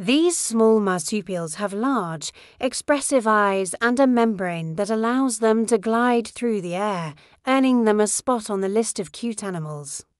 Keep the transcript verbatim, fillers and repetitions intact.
These small marsupials have large, expressive eyes and a membrane that allows them to glide through the air, earning them a spot on the list of cute animals.